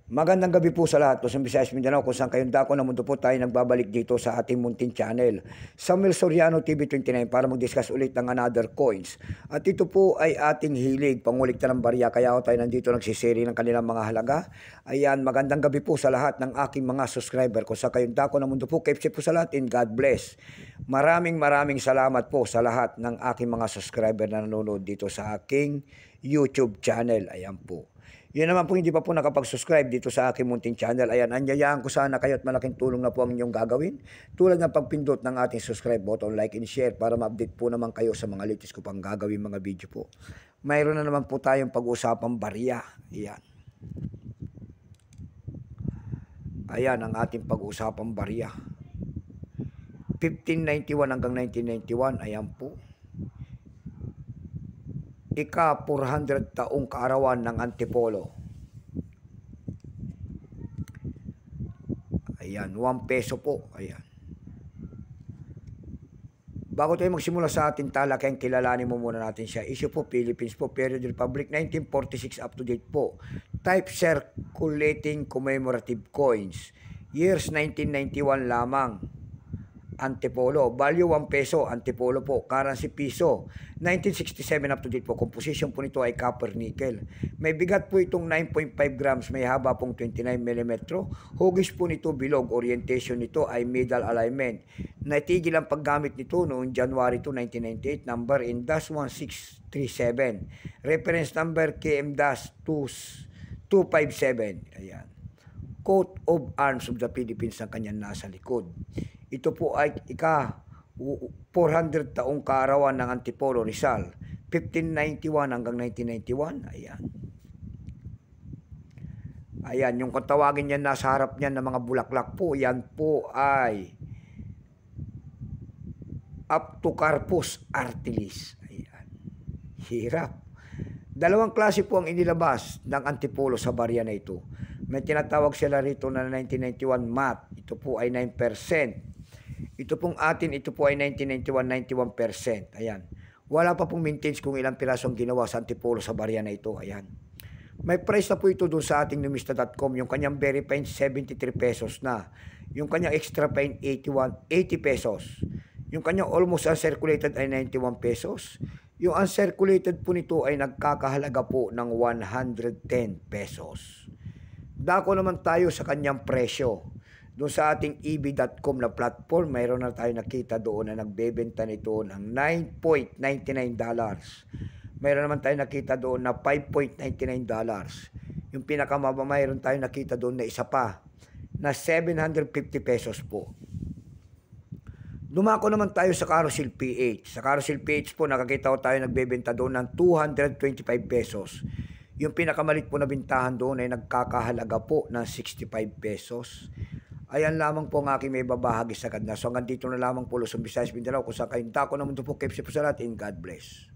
Magandang gabi po sa lahat. Luzon, Visayas, Mindanao, kung saan kayong dako ng mundo po tayo nagbabalik dito sa ating munting channel. Samuel Soriano TV29 para mag-discuss ulit ng another coins. At ito po ay ating hilig, pangulikta ng barya. Kaya ako tayo nandito nagsisiri ng kanilang mga halaga. Ayan, magandang gabi po sa lahat ng aking mga subscriber. Kung saan kayong dako ng mundo po, KFC po sa lahat and God bless. Maraming salamat po sa lahat ng aking mga subscriber na nanonood dito sa aking YouTube channel. Ayan po. Yun naman po hindi pa po nakapag-subscribe dito sa aking munting channel. Ayan, anyayaan ko sana kayo at malaking tulong na po ang inyong gagawin. Tulad ng pagpindot ng ating subscribe button, like and share para ma-update po naman kayo sa mga latest ko pang gagawin mga video po. Mayroon na naman po tayong pag-usapang barya. Ayan. Ayan ang ating pag-usapang barya. 1591 hanggang 1991. Ayan po. Ika-400 taong kaarawan ng Antipolo. Ayan, 1 peso po. Ayan. Bago tayo magsimula sa ating talakayan, kilalanin mo muna natin siya. Issue po, Philippines po, Period Republic, 1946 up to date po. Type circulating commemorative coins. Years 1991 lamang. Antipolo, value 1 peso, Antipolo po, currency piso, 1967 up to date po, composition po nito ay copper nickel. May bigat po itong 9.5 grams, may haba pong 29 mm, hugis po nito bilog, orientation nito ay middle alignment. Natigil ang paggamit nito noong January 2, 1998, number in -1637, reference number KM-257, ayan. Coat of Arms of the Philippines ang kanyang nasa likod. Ito po ay ika-400 taong kaarawan ng Antipolo, Rizal. 1591 hanggang 1991. Ayan. Ayan, yung kung tawagin yan nasa harap niyan ng mga bulaklak po, yan po ay Aptocarpus artilis. Ayan. Hirap. Dalawang klase po ang inilabas ng Antipolo sa barya na ito. May tinatawag sila rito na 1991 matte. Ito po ay 9%. Ito pong atin, ito po ay 1991, 91%. Ayan. Wala pa pong maintenance kung ilang pirasong ginawa sa Antipolo sa barya na ito. Ayan. May price na po ito doon sa ating numista.com. Yung kanyang very fine, 73 pesos na. Yung kanyang extra fine, 80 pesos. Yung kanyang almost uncirculated ay 91 pesos. Yung uncirculated po nito ay nagkakahalaga po ng 110 pesos. Dako naman tayo sa kanyang presyo. Doon sa ating eb.com na platform, mayroon na tayo nakita doon na nagbebenta nito ng $9.99. Mayroon naman tayo nakita doon na $5.99. Yung pinakamababa, mayroon tayo nakita doon na isa pa na 750 pesos po. Dumako naman tayo sa Carousel PH. Sa Carousel PH po, nakakita ko tayo nagbebenta doon ng 225 pesos. Yung pinakamalit po na bintahan doon ay nagkakahalaga po ng 65 pesos. Ayan lamang po ang aking may babahagi sa kanya. So hanggang dito na lamang po, Luzon, Visayas, Mindanao, kung saan kayong dako ng mundo po, KFC po sa lahat, and God bless.